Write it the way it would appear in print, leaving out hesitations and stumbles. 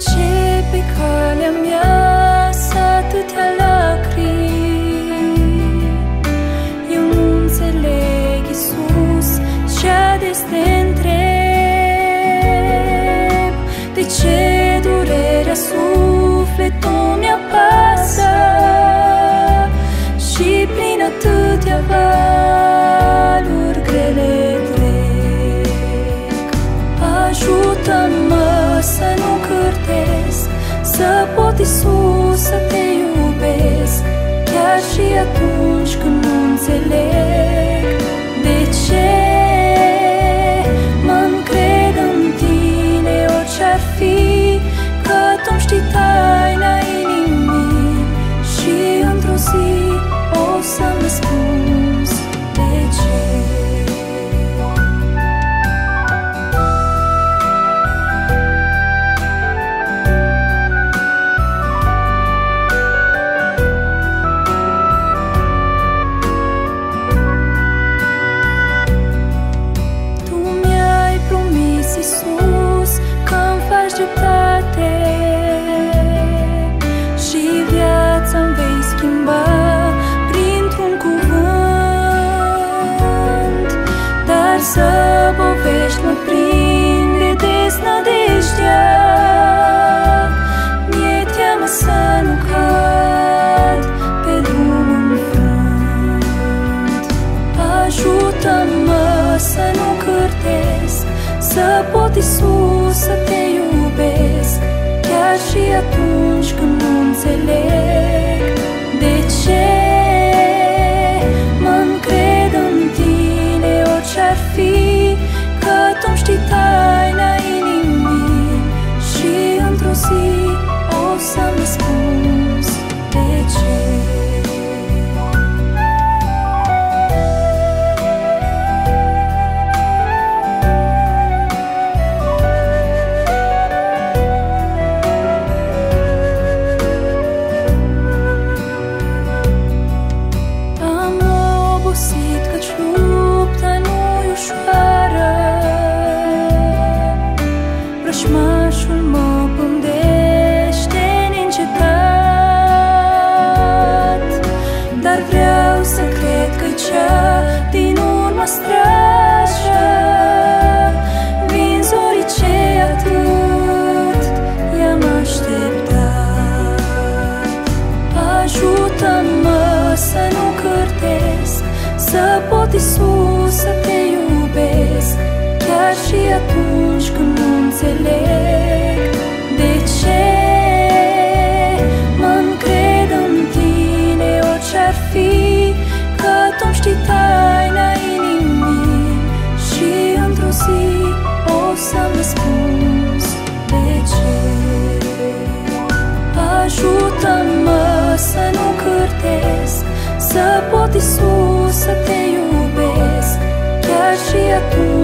ce pe calea mea s-a atâtea lacrimi? Eu nu înțeleg, Iisus, ce-a de te întreb. De ce durerea sufletului mi-apasă și prin atâtea valuri grele trec? Ajută-mă să nu cârtesc, să pot, Iisus, să te iubesc, chiar și atunci când nu înțeleg de ce. Mă încred în tine, orice-ar fi, că tu-mi știi taina inimii și într-o zi o să-mi răspunzi de ce. Iisus, că-mi faci dreptate și viața-mi vei schimba printr-un cuvânt. Dar să povești mă prinde deznădejdea, mi-e teamă să nu cad pe drum înfrânt. Ajută-mă să nu cârtesc, să pot, Iisus, să te iubesc, chiar și atunci când nu înțeleg de ce. Mă încred în tine, orice-ar fi, că tu-mi știi taina inimii și într-o zi o să-mi răspunzi de ce. Vrăjmașul mă pândește neîncetat, dar vreau să cred că-i cea din urmă strajă. Vin zorii ce atât i-am așteptat. Ajută-mă să nu cârtesc, să pot, Iisus, să te iubesc, chiar și atunci când nu înțeleg de ce. Mă încred în tine, orice-ar fi, că tu-mi știi taina inimii și într-o zi o să-mi răspunzi de ce. Ajută-mă să nu cârtesc, să pot, Iisus, să te iubesc, chiar și atunci